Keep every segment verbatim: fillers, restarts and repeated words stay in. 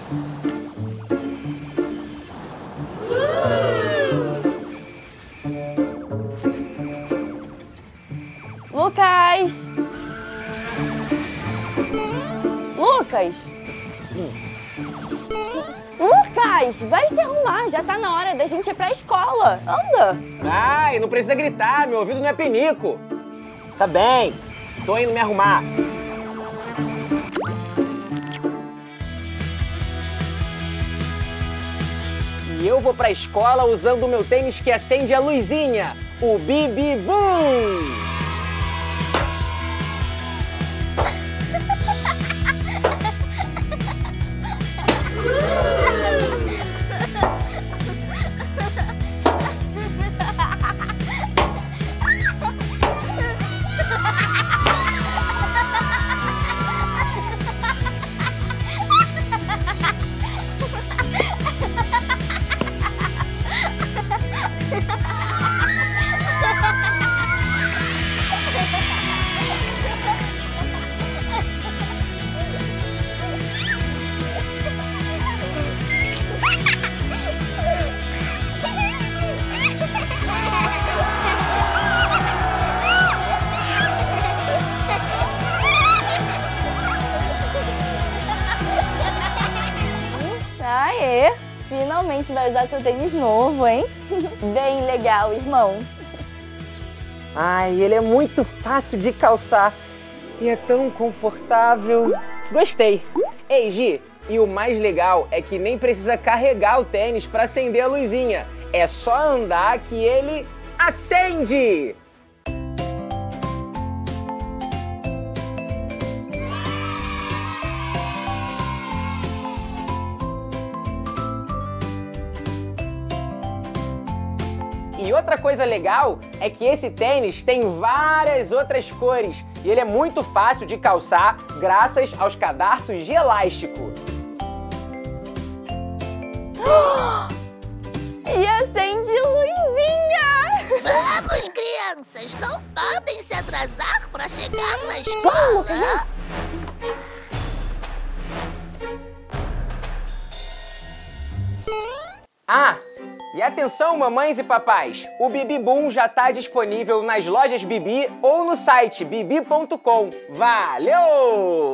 Lucas! Lucas! Lucas, vai se arrumar, já tá na hora da gente ir pra escola. Anda! Ai, não precisa gritar, meu ouvido não é penico. Tá bem, tô indo me arrumar. E eu vou pra escola usando o meu tênis que acende a luzinha, o Bibi Boom! Aê! Finalmente vai usar seu tênis novo, hein? Bem legal, irmão. Ai, ele é muito fácil de calçar e é tão confortável. Gostei. Ei, Gi, e o mais legal é que nem precisa carregar o tênis para acender a luzinha. É só andar que ele acende! E outra coisa legal é que esse tênis tem várias outras cores e ele é muito fácil de calçar graças aos cadarços de elástico. E acende luzinha! Vamos, crianças! Não podem se atrasar para chegar na escola! Ah! E atenção, mamães e papais! O Bibi Boom já está disponível nas lojas Bibi ou no site bibi ponto com. Valeu!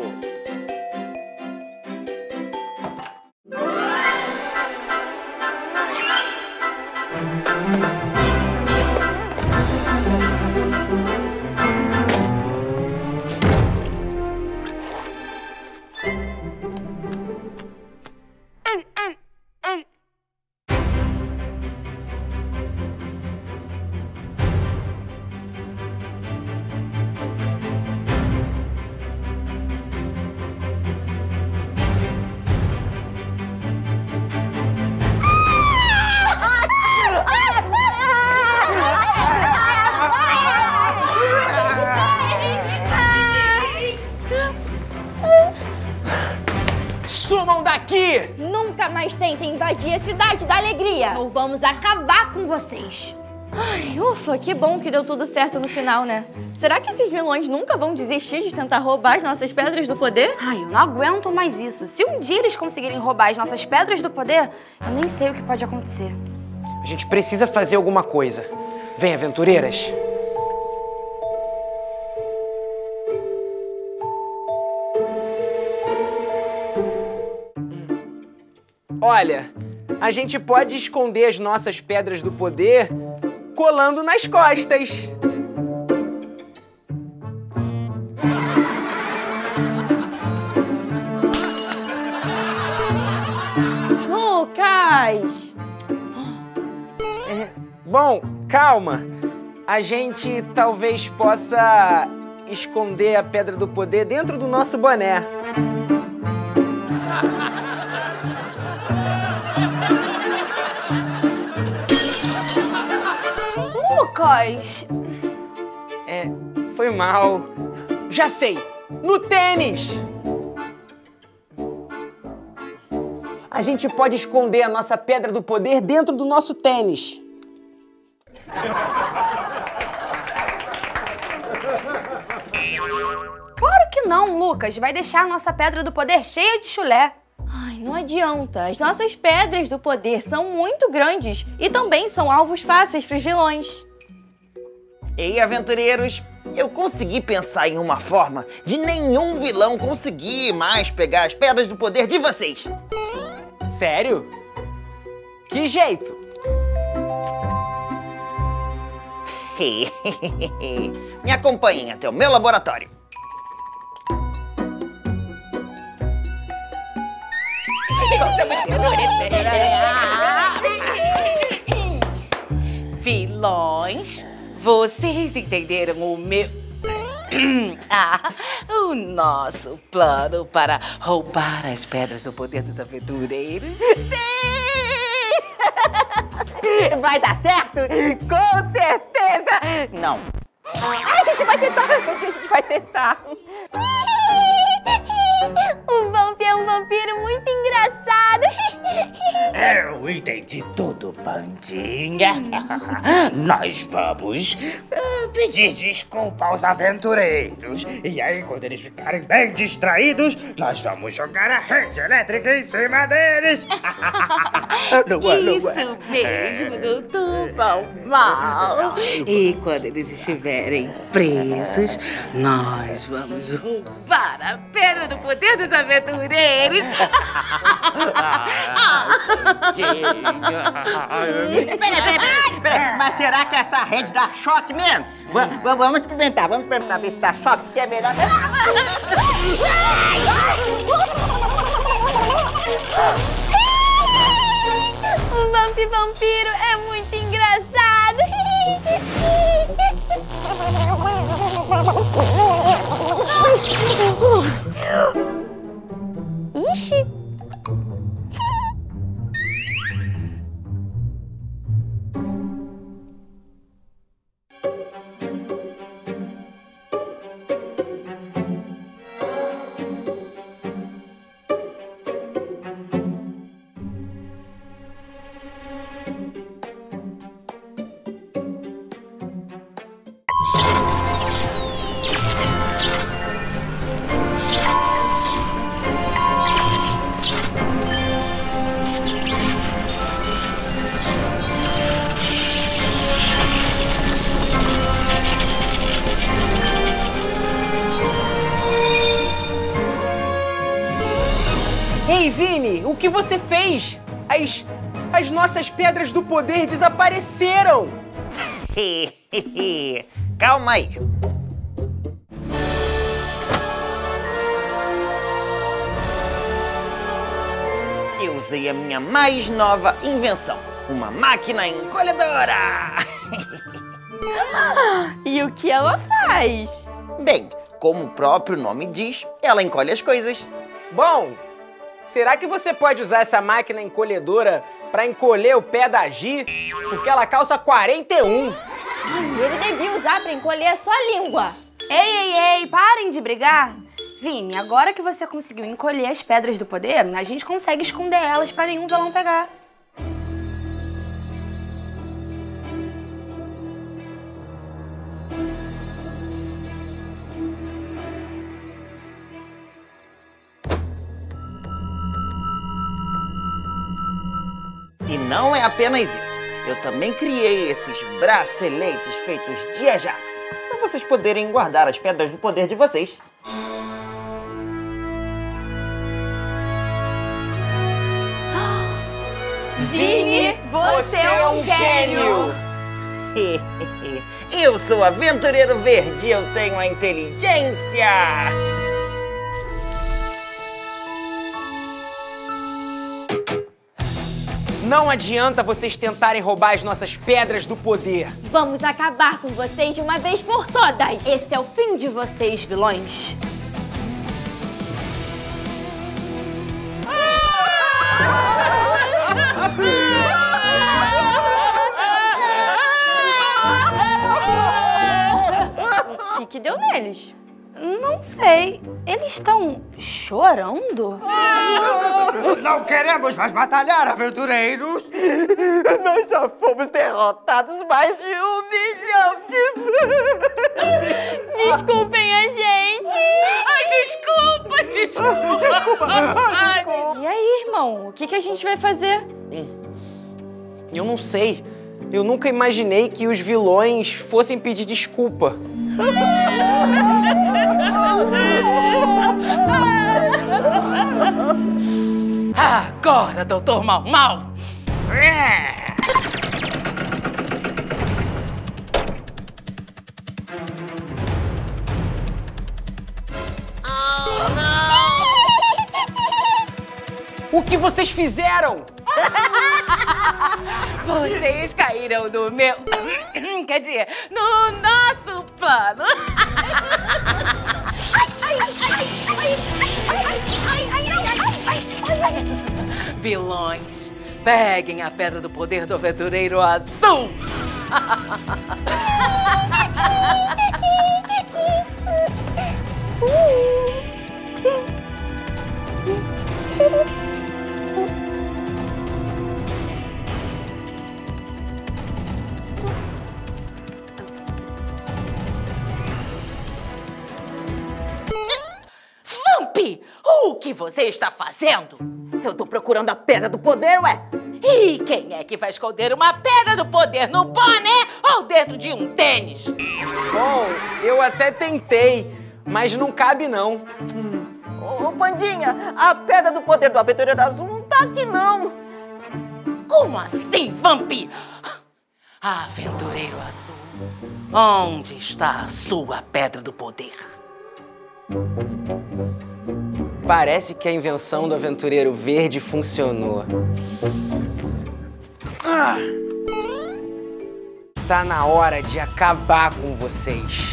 Sumam daqui! Nunca mais tentem invadir a cidade da alegria! Ou vamos acabar com vocês! Ai, ufa, que bom que deu tudo certo no final, né? Será que esses vilões nunca vão desistir de tentar roubar as nossas pedras do poder? Ai, eu não aguento mais isso. Se um dia eles conseguirem roubar as nossas pedras do poder, eu nem sei o que pode acontecer. A gente precisa fazer alguma coisa. Vem, aventureiras! Olha, a gente pode esconder as nossas pedras do poder colando nas costas. Lucas! É, bom, calma. A gente talvez possa esconder a pedra do poder dentro do nosso boné. Lucas! É, foi mal. Já sei! No tênis! A gente pode esconder a nossa pedra do poder dentro do nosso tênis. Claro que não, Lucas. Vai deixar a nossa pedra do poder cheia de chulé. Ai, não adianta. As nossas pedras do poder são muito grandes e também são alvos fáceis para os vilões. Ei, aventureiros, eu consegui pensar em uma forma de nenhum vilão conseguir mais pegar as pedras do poder de vocês. Sério? Que jeito? Me acompanhem até o meu laboratório. Vilões, vocês entenderam o meu... ah, o nosso plano para roubar as pedras do poder dos aventureiros? Sim! Vai dar certo? Com certeza! Não. A gente vai tentar, a gente vai tentar. O Vamp é um vampiro muito engraçado. Eu entendi tudo, Pandinha. Nós vamos uh, pedir desculpa aos aventureiros. E aí, quando eles ficarem bem distraídos, nós vamos jogar a rede elétrica em cima deles. Não é, não é. Isso mesmo, doutor Palmal. E quando eles estiverem presos, nós vamos roubar a pedra do poder dos aventureiros. Peraí, peraí, peraí. Mas será que essa rede dá choque mesmo? Va- va- vamos experimentar, vamos experimentar, ver se dá choque, que é melhor. O Vamp vampiro é muito engraçado. Ixi. Ei, Vini, o que você fez? As, as nossas pedras do poder desapareceram. Calma aí. Eu usei a minha mais nova invenção, uma máquina encolhedora. E o que ela faz? Bem, como o próprio nome diz, ela encolhe as coisas. Bom, será que você pode usar essa máquina encolhedora para encolher o pé da Gi? Porque ela calça quarenta e um. Ele devia usar pra encolher só a língua. Ei, ei, ei, parem de brigar. Vini, agora que você conseguiu encolher as pedras do poder, a gente consegue esconder elas pra nenhum vilão pegar. E não é apenas isso. Eu também criei esses braceletes feitos de Ajax, para vocês poderem guardar as pedras do poder de vocês. Vini, você é um gênio! Eu sou aventureiro verde, eu tenho a inteligência! Não adianta vocês tentarem roubar as nossas pedras do poder. Vamos acabar com vocês de uma vez por todas! Esse é o fim de vocês, vilões. O que que deu neles? Não sei. Eles estão chorando? Não queremos mais batalhar, aventureiros! Nós já fomos derrotados mais de um milhão de vezes. Desculpem a gente! Ai, desculpa, desculpa! Desculpa. Ai, desculpa. E E aí, irmão? O que, que a gente vai fazer? Hum. Eu não sei. Eu nunca imaginei que os vilões fossem pedir desculpa. Agora, doutor Mau Mau! Oh, não! O que vocês fizeram? Vocês caíram no meu... Quer dizer, no nosso plano. Vilões, peguem a Pedra do Poder do Aventureiro Azul. Vampi, o que você está fazendo? Eu tô procurando a Pedra do Poder, ué. E quem é que vai esconder uma Pedra do Poder no boné ou dentro de um tênis? Bom, eu até tentei, mas não cabe não. Ô, Pandinha, a Pedra do Poder do Aventureiro Azul não tá aqui, não. Como assim, Vampi? Aventureiro Azul, onde está a sua Pedra do Poder? Parece que a invenção do Aventureiro Verde funcionou. Ah! Tá na hora de acabar com vocês.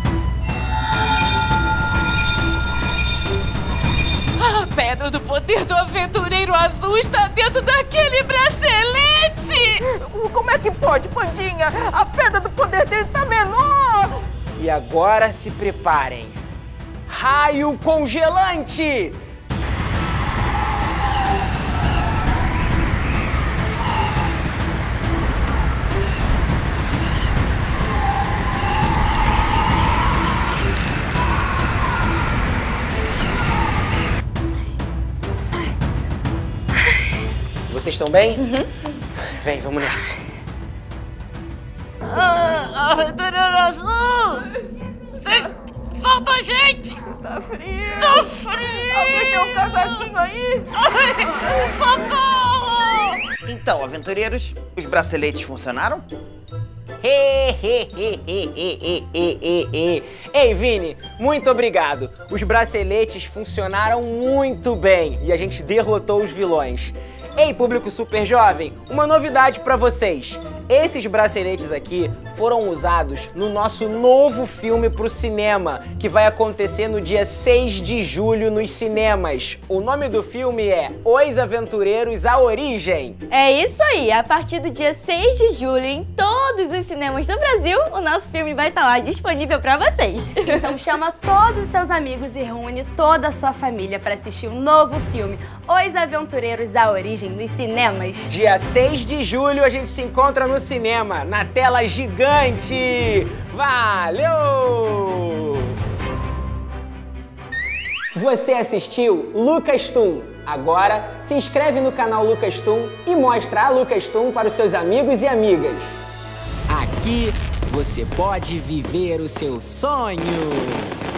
A Pedra do Poder do Aventureiro Azul está dentro daquele bracelete! Como é que pode, Pandinha? A Pedra do Poder dele tá menor! E agora se preparem. Raio congelante! Vocês estão bem? Uhum. Vem, vamos nessa. Ah, Aventureiro Azul! Vocês soltam a gente! Tá frio! Tá frio! Alguém tem um casaquinho aí? Ai, socorro! Então, aventureiros, os braceletes funcionaram? Ei, Vini, muito obrigado. Os braceletes funcionaram muito bem e a gente derrotou os vilões. Ei, público super jovem, uma novidade pra vocês. Esses braceletes aqui foram usados no nosso novo filme pro cinema, que vai acontecer no dia seis de julho nos cinemas. O nome do filme é Os Aventureiros A Origem. É isso aí, a partir do dia seis de julho, em todos os cinemas do Brasil, o nosso filme vai estar lá disponível pra vocês. Então chama todos os seus amigos e reúne toda a sua família para assistir um novo filme, Os Aventureiros A Origem, nos cinemas. Dia seis de julho a gente se encontra no cinema, na tela gigante. Valeu! Você assistiu Lucas Toon. Agora se inscreve no canal Lucas Toon e mostra a Lucas Toon para os seus amigos e amigas. Aqui você pode viver o seu sonho.